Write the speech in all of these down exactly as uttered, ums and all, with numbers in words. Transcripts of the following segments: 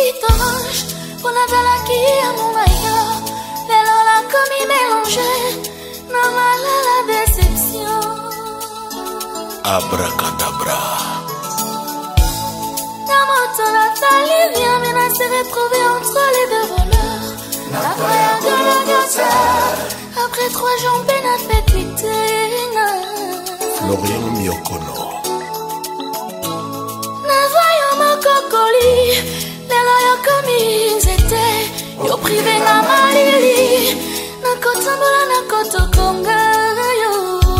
petite orange, pour la bala qui a mon maillot. Les lola comme il mélangeait, non mal à la déception. Abracadabra. La moto Nathalie vient menacer retrouver entre les deux voleurs. La croyant de la gâteau. Après trois jours, Ben a fait tweeter. Florian Miokono. Ne voyons mon cocoli, les loyaux comme ils étaient. Yo privé na malili, na kotambola na kotokonga yo.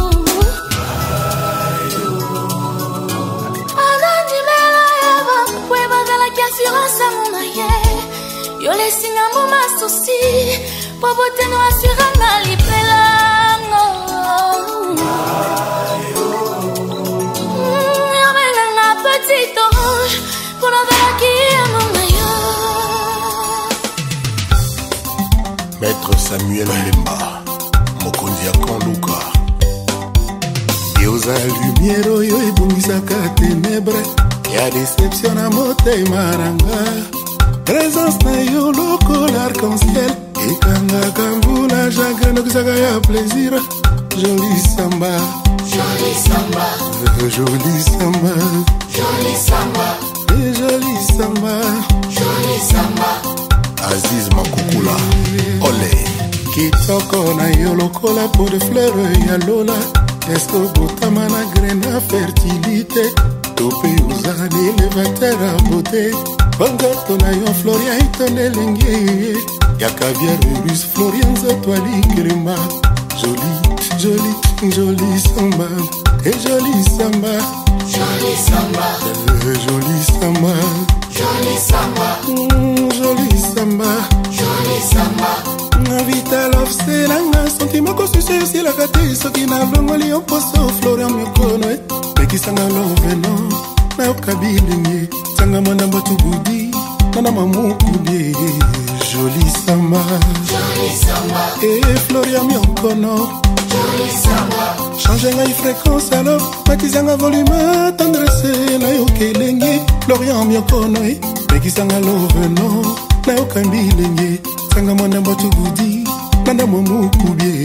Alandi mela yaba, kweba gala kiassurance à mon aïe. Yo les signes à mon souci, pour botter nous assurer ma lipelango. Yo me na petite orange, pour la belle qui est mon Maître Samuel Lemba, Mokonzi ya Konduka. Yoza lumière oyo ebongisaka ténèbre, ya déception na motema nanga. Présence na yo lokola arc-en-ciel, ekangaka mvula chagrin nakisaka ya plaisir. Joli samba, joli samba, joli samba, joli samba, joli samba, joli samba. Aziz Makukula, Olé. Kitoko na yo lokola po de fleur ya lola. Est-ce que botama na graine à fertilité? Tope uza l'élévateur à beauté. Bangato na yo Florian itone lengue. Ya caviar russe Florian zatwali grima. Joli, joli, joli samba. Et joli samba. Joli samba. Joli samba. Joli samba. Joli samba. Joli samba. Vital of Selanga, sentiment constitué si la gâte, ce qui n'a l'ongoli en posto, Florian Miokono, mais qui s'en a l'oveno, n'a aucun bilingue, Sanga Manamba Tubudi, Nana Mamukubie, joli samba, joli samba, et Florian Miokono, joli samba, changer la fréquence alors, Matizanga volume, tendresse, n'a aucun lengue, Florian Miokono, mais qui s'en a l'oveno, n'a aucun bilingue. Sanga mwana mbatu budi, nanda mwamu kubie.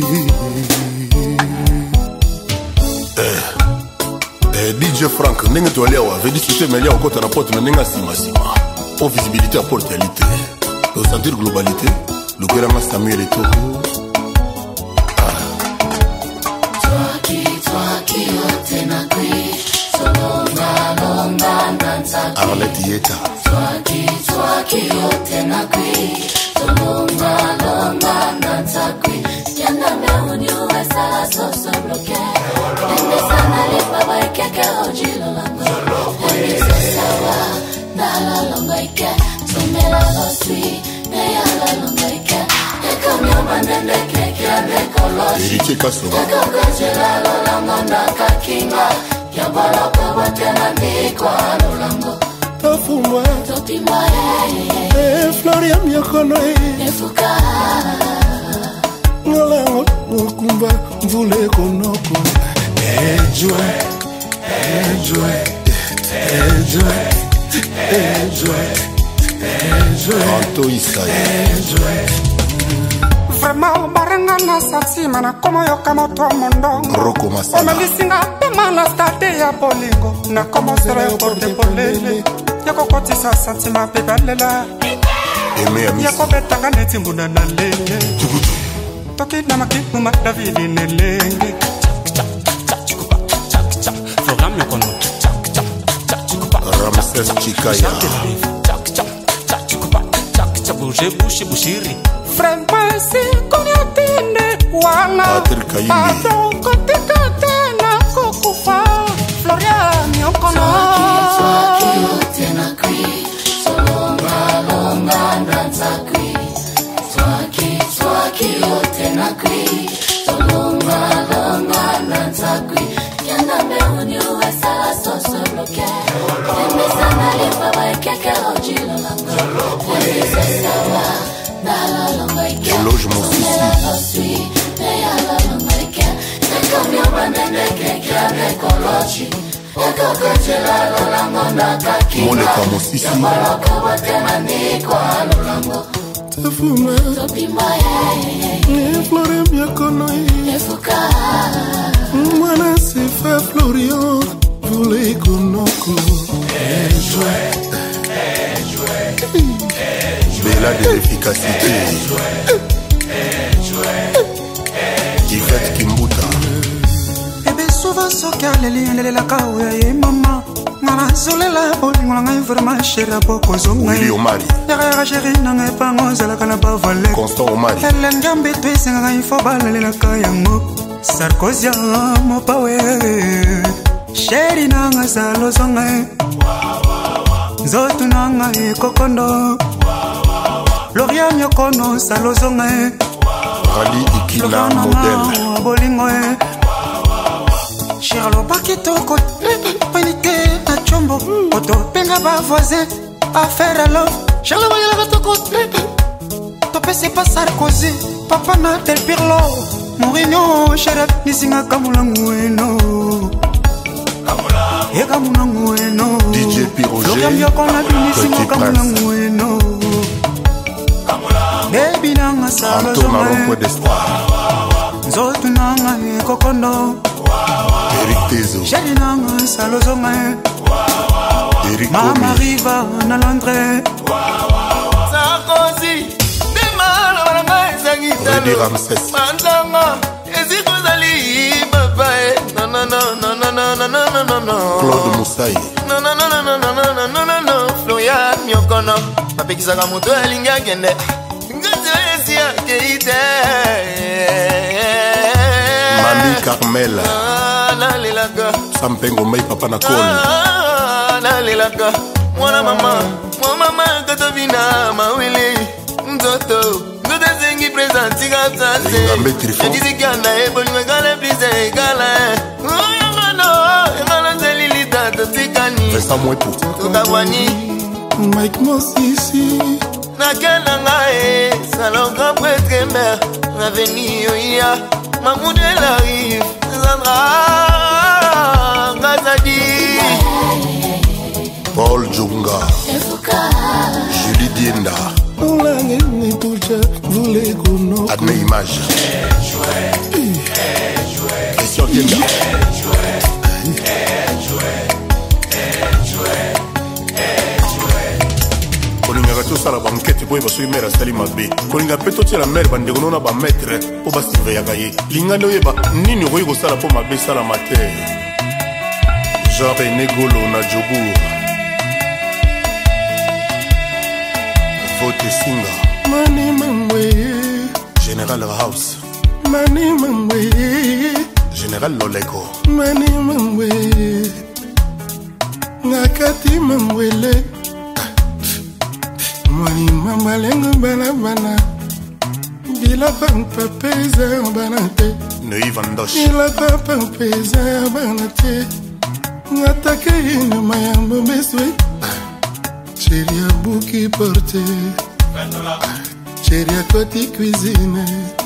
Eh, eh, D J Frank, nenge tu aliawa, ve discuter melia wakota na porte na nenga sima sima. Au visibilité à portalité, au sentir globalité, le grand Samuel et Toko. Toi qui, toi qui, ote na kui, solonga, longa, nanza kui. Arlette Yeta. Toi qui, toi qui, ote na kui. Longa, longa, nanza kui. Yanda me uniwe sala soso bloke. Ende sana le baba ike ke oji lolango. Ende se sawa, nala longa ike. Sumela loswi, neya la longa ike. Eko myo manende keke ande koloshi. Héritier Kasso. Eko gojela lolango naka kinga. Yabalo kobote na mikwa lolango. Tofumwa, Topimwa eh. eh, Florian Miokono eh. Efuka. Ngolango, mukumba, mvule konoko. Ejwe, ejwe, ejwe, ejwe, ejwe. Anto Isaya. Ejwe. Vraiment baranga na satsima na komo yoka moto mondongo. Roko Masala. Omelisinga pema na stade ya bolingo. Na komo sere porte polele. Yako kotisa santima pebalela. Aimé Amis. Yako betanga neti mbuna na lenge. Toki na makipu madavili nelenge. Florian Miokono. Ramses Chikaya. Bouger, boucher, boucherie. Vraiment si konyatine wana. Patrick Kayili. Pardon kotika tena kukufa. Florian Miokono. Toi qui, ote na kui. Solonga, longa, nanza kui. Toi qui, toi qui, ote na kui. Solonga, longa, nanza kui. Yanda me uniwe sala soso bloke. Ende sana le baba ike ke oji lolango. Ende se sawa, nala longa ike. Éloge mon fils. Sumela loswi, neya la longa ike. Eko myo manende keke ande koloshi. Moleka Mosisi Tafuma Flore Miakono Mwana Sefa Florian Voulez Konoko Bella de l'efficacité Yvette Kimbuta Ebe souvent soka leli leli la kawe ye mama Mama zolela bolingo la ngai vraiment chéra boko zonga Willy Omari Yara chéri na ngai pango zala kana ba vale Constant Omari Helen gambe twese ngai fo balele la kayango Sarkozy mo pawe Chéri na ngai salo zonga Zotu na ngai kokondo Loria nyokono salo zonga Rally Ikina modèle bolingo Charlo Bakitoko, Panike, na Chombo, Oto, Penga ba voisin, affaire à l'offre. Charlo Bakitoko, Topé c'est pas Sarkozy, Papa na Del Pirlo, Mourinho, Cherep, Nisinga Kamulangueno. Kamula, Kamulangueno. D J Piroger, Florian Yokona, Nisinga Kamulangueno. Kamula, Baby Nanga Salo Antoine Zotu Nanga Kokondo. Eric Tezo J'ai nanga salozonga Eric Mama Riva na Londres Sarkozy Dema la nanga ezangita Rudy Ramsès Manzanga Eziko zali Papa Na na na na na na na na na na Claude Moussaï Na na na na na na na na na na Florian Nyokono Mapekisaka mutu elingi akende Ngati esi akeite Mami Carmel Nalilaka Sampengo Mei Papa na Kol Nalilaka Mwana mama Mwana mama Kato vina mawili Mtoto Ngote zengi presenti kapsase Ngambe Trifon Ndisi kianda ebo Nwe kale plise ikala Yangano Yangano zelili tato tikani Vesa Mwepu Tukawani Mike Mosisi Nakena ngae Salonga pretre mer Aveni yoya Mahmoud El Arif Zandra Gazadi Paul Djonga Julie Dienda Olange Nituja Voulez Konoko Adme Image Christian Dienda Kolinga tosala bankete po baso imera sali mabe kolinga pe totiela mere bandeko nona bametre po basurveyaka ye linga nde oyeba nini okoki kosala po mabe esalama te Jean René Golo na Jobour Vote Singa Mani Mangwe Général House Mani Mangwe Général Loleko Mani Mangwe Ngakati Mangwele Mani mama lengo bana bana Bila pampa pesa bana te Neuilly Vandoche Bila pampa pesa bana te Ngatake ino mayambo beswe Chéri a bouki porte Chéri a koti cuisine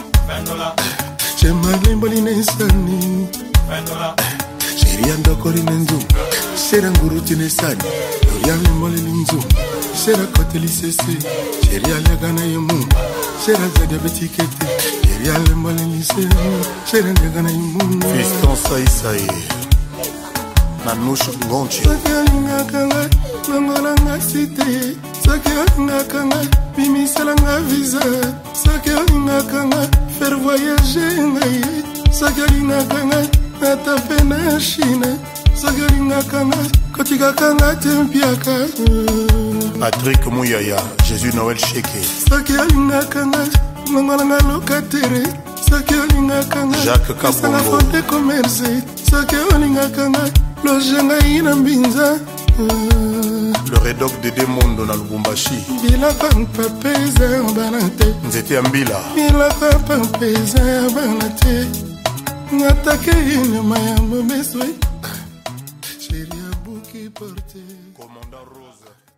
Chema limboli nesani Chéri a ndokoli nenzu Sera nguruti nesani Yoria limboli nenzu Sera kote lisese Chéri a legana yemu Sera zaga betikete Chéri a limboli lisese Sera legana yemu Fiston Saï Saï Nanouche Ngonchi Soki alingaka ngai longola ngai site Soki alingaka ngai bimisela ngai visa Soki alingaka ngai faire voyager ngai Soki alingaka ngai natape na Chine Soki alingaka ngai kotikaka ngai te mpiaka Patrick Mouyaya Jésus Noël Cheke Soki alingaka ngai longola ngai lokatere Soki alingaka ngai Jacques Kabongo fonte commerce Soki alingaka ngai loge ngai na mbinza Le Redoc de Demondo na Lubumbashi Bila pampa pesa bana te Nzete ya Mbila Bila pampa pesa bana te Ngatake ino mayambo beswe Chéri a bouki porte Commandant Rose